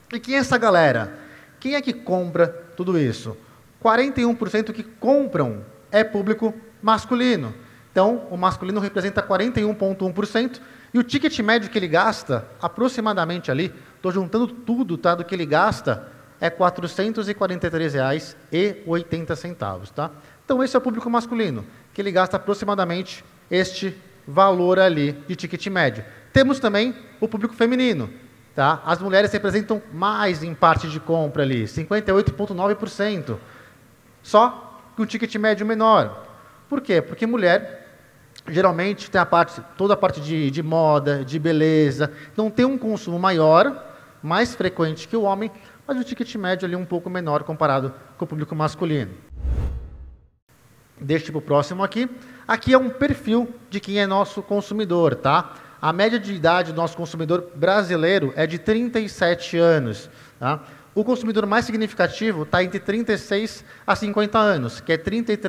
E quem é essa galera? Quem é que compra tudo isso? 41% que compram é público masculino. Então, o masculino representa 41,1%, e o ticket médio que ele gasta, aproximadamente ali, estou juntando tudo, tá, do que ele gasta, é R$ 443,80, tá? Então, esse é o público masculino, que ele gasta aproximadamente este valor ali de ticket médio. Temos também o público feminino, tá? As mulheres representam mais em parte de compra ali, 58,9%, só que um ticket médio menor. Por quê? Porque mulher geralmente tem toda a parte de moda, de beleza, então tem um consumo maior, mais frequente que o homem, mas o ticket médio ali um pouco menor comparado com o público masculino. Deixa para o próximo aqui. Aqui é um perfil de quem é nosso consumidor, tá? A média de idade do nosso consumidor brasileiro é de 37 anos, tá? O consumidor mais significativo está entre 36 a 50 anos, que é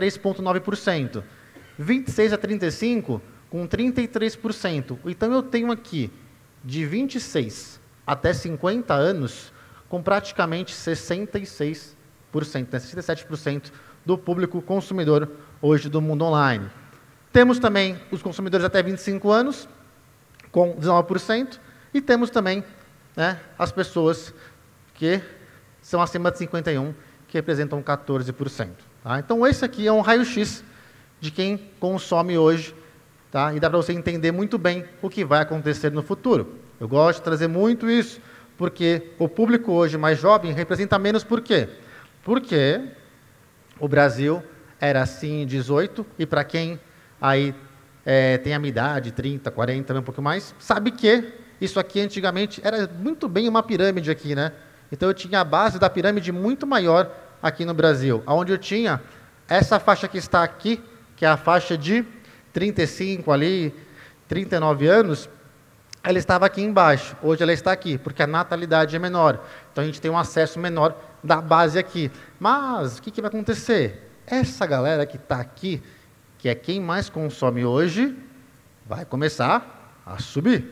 33,9%. 26 a 35, com 33%. Então, eu tenho aqui, de 26 até 50 anos, com praticamente 66%, né, 67% do público consumidor hoje do mundo online. Temos também os consumidores até 25 anos, com 19%, e temos também, né, as pessoas que são acima de 51, que representam 14%. Tá? Então, esse aqui é um raio-x de quem consome hoje, tá? E dá para você entender muito bem o que vai acontecer no futuro. Eu gosto de trazer muito isso, porque o público hoje mais jovem representa menos por quê? Porque o Brasil era assim em 18, e para quem aí tem a minha idade, 30, 40, também um pouco mais, sabe que isso aqui antigamente era muito bem uma pirâmide aqui, né? Então eu tinha a base da pirâmide muito maior aqui no Brasil, onde eu tinha essa faixa que está aqui, que é a faixa de 35 ali, 39 anos, ela estava aqui embaixo. Hoje ela está aqui, porque a natalidade é menor. Então a gente tem um acesso menor da base aqui. Mas o que vai acontecer? Essa galera que está aqui, que é quem mais consome hoje, vai começar a subir.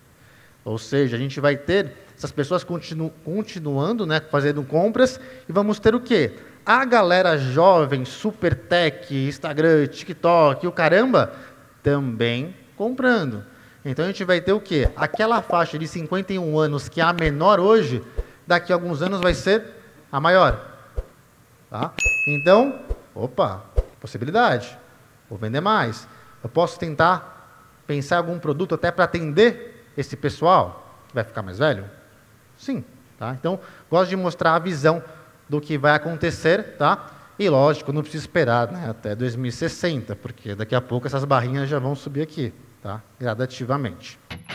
Ou seja, a gente vai ter essas pessoas continuando, né, fazendo compras, e vamos ter o quê? A galera jovem, super tech, Instagram, TikTok, o caramba, também comprando. Então a gente vai ter o quê? Aquela faixa de 51 anos, que é a menor hoje, daqui a alguns anos vai ser a maior. Tá? Então, opa, possibilidade. Vou vender mais. Eu posso tentar pensar em algum produto até para atender esse pessoal que vai ficar mais velho? Sim. Tá? Então, gosto de mostrar a visão do que vai acontecer, tá? E lógico, não precisa esperar, né, até 2060, porque daqui a pouco essas barrinhas já vão subir aqui, tá? Gradativamente.